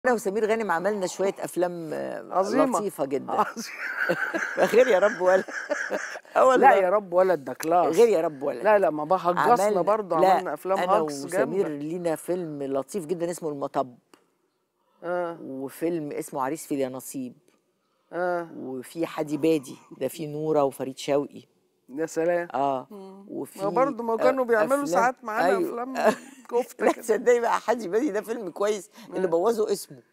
أنا وسمير غانم عملنا شوية أفلام عظيمة لطيفة جدًا. عظيمة. غير يا رب ولد. لأ والله. يا رب ولد ده غير كلاس. يا رب ولد. لا ما هجصنا عملنا برضه، لأ، عملنا أفلام أنا هجص وسمير جامدة. لينا فيلم لطيف جدًا اسمه المطب. آه. وفيلم اسمه عريس في اليانصيب. آه. وفي حدي بادي، ده فيه نورة وفريد شوقي. يا سلام. ما وفي برضه ما كانوا بيعملوا أفلام ساعات معانا أيوه. أفلام كفتة لأ كده. تصدقي بقى حدي بادي ده فيلم كويس، اللي بوظه اسمه.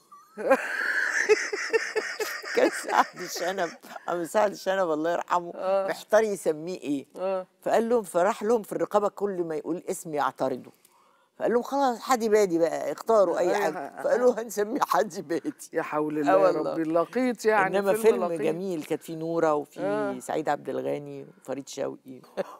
كان سعد الشنب، عم سعد الشنب الله يرحمه محتار يسميه ايه. فقال لهم فراح لهم في الرقابه كل ما يقول اسم يعترضوا. فقال لهم خلاص حدي بادي بقى اختاروا اي حاجه، فقالوا هنسميه حدي بادي. يا حول الله يا والله. ربي، لقيت يعني انما فيلم فيلم لقيت. جميل، كانت فيه نوره وفي سعيد عبد الغني وفريد شوقي.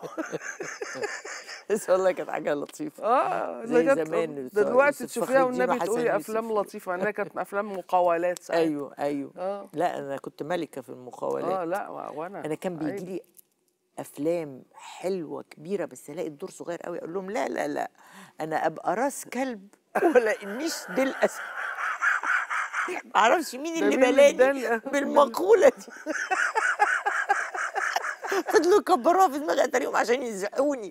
بس والله كانت حاجه لطيفه. زي زمان ده دلوقتي يوسف فخر تشوفيها الدين والنبي وحسن تقولي افلام يوسف. لطيفه، انها كانت افلام مقاولات ساعات. ايوه. لا انا كنت ملكه في المقاولات. لا وانا انا كان بيجي عيب. لي افلام حلوه كبيره بس الاقي الدور صغير قوي، اقول لهم لا لا لا، انا ابقى راس كلب ولا انيش ديل اسد. معرفش مين ده اللي مين اللي بلاني اداني بالمقوله دي. فضلوا يكبروها في دماغي اتاريهم عشان يزعقوني.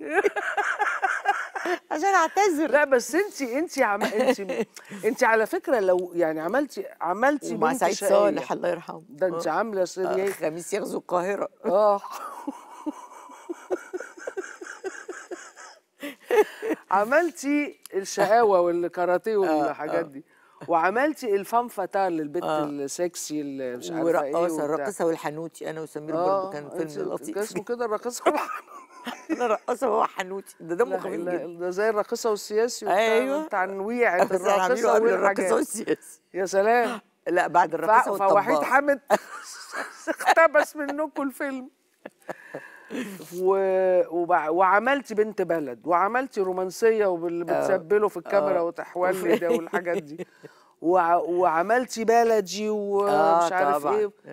عشان اعتذر. لا بس انت على فكره لو يعني عملتي ومع بنت سعيد شقيه. صالح الله يرحمه. ده انت عامله سرية. خميس يغزو القاهره. عملتي الشقاوه والكاراتيه والحاجات دي، وعملتي الفام فاتال للبت السكسي اللي مش عارفه ايه ورقاصه وبتاع. الراقصه والحنوتي، انا وسمير برضو كان فيلم لطيف. اسمه كده الراقصه والحنوتي. انا رقاصه وهو حنوتي، ده دمه خفيف جدا. ده زي الراقصه والسياسي وبتاع. ايوه تنويع بس انا عامله الراقصه قبل الراقصه والحاجات. والسياسي. يا سلام. لا بعد الراقصه فوحيد والطباخ. حامد اقتبس منكم الفيلم. وعملتي بنت بلد، وعملتي رومانسيه واللي بتسبله في الكاميرا وتحولي ده والحاجات دي. وعملتي بلدي ومش عارف ايه.